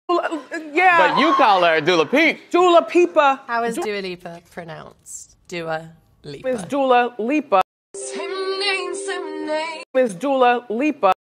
Yeah. But you call her Dula Peep. Dula Pipa. How is Dua Lipa pronounced? Dua Lipa. Miss Dula Lipa. Same name, same name. Miss Dula Lipa.